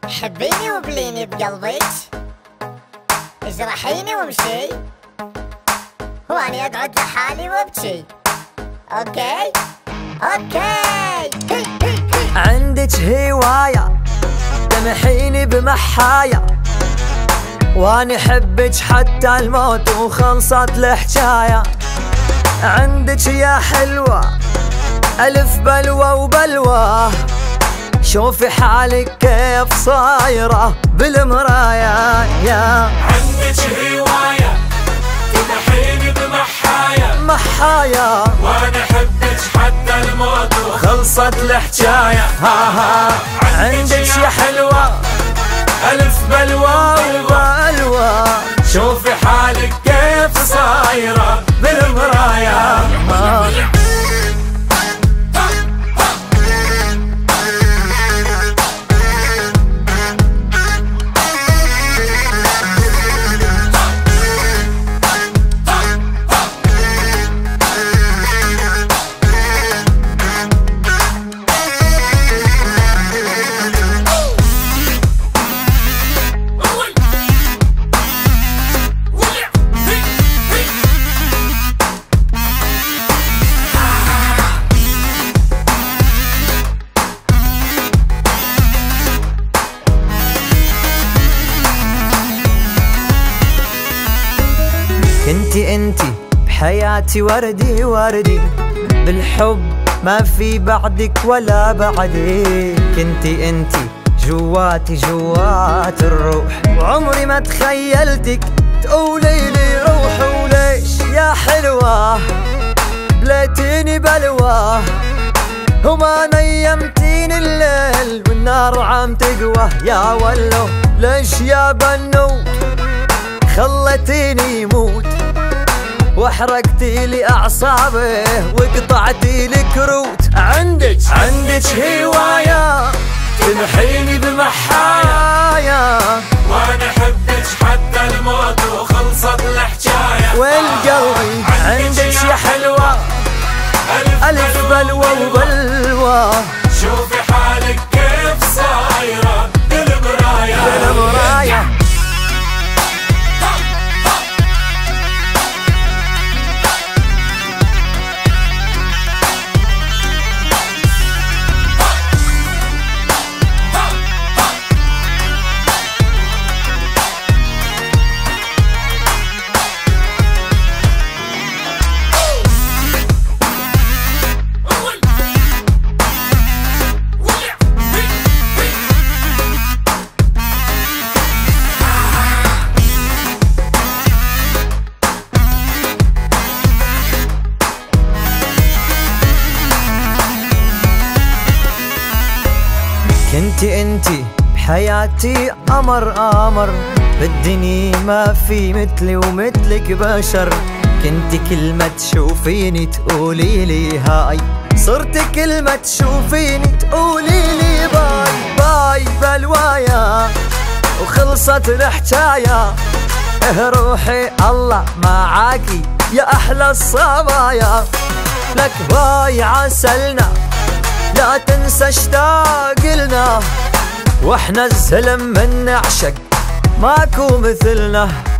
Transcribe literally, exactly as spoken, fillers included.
حبيني وبليني بقلبك، اجرحيني وامشي، واني اقعد لحالي وابكي. اوكي اوكي. هي هي هي. عندك هواية تمحيني بمحايا، واني حبك حتى الموت وخلصت الحجاية. عندك يا حلوة ألف بلوى وبلوى، شوفي حالك كيف صايرة بالمرايا. يا عندك هواية تمحيني بمحايا محايا، وانا حبك حتى الموت وخلصت الحجاية. ها ها. عندك يا حلوة ألف بلوى وبلوى، شوفي حالك كيف صايرة بالمرايا. كنتي انتي بحياتي وردي وردي، بالحب ما في بعدك ولا بعدي. كنتي انتي جواتي جوات الروح، وعمري ما تخيلتك تقولي لي روح. وليش يا حلوة بليتيني بلوى، وما نيمتيني الليل والنار عم تقوى. يا ولو ليش يا بنوت خلتيني موت، واحرقتي لي اعصابي وقطعتي لي كروت. عندك عندك هواية تمحيني بمحايا، وانا حبك حتى الموت وخلصت الحجاية. والقلبي عندك يا حلوة ألف بلوى وبلوى، شوفي حالك كيف صايرة بالمرايا. بالمرايا. كنتي انتي بحياتي قمر قمر، بالدنيا ما في مثلي ومثلك بشر. كنتي كل ما تشوفيني تقولي لي هاي، صرتي كل ما تشوفيني تقولي لي باي باي. بلوايا وخلصت الحجاية، اه روحي الله معاكي يا احلى الصبايا. لك باي عسلنا لا تنسى اشتاق لنا، واحنا الزلم من نعشق ماكو مثلنا.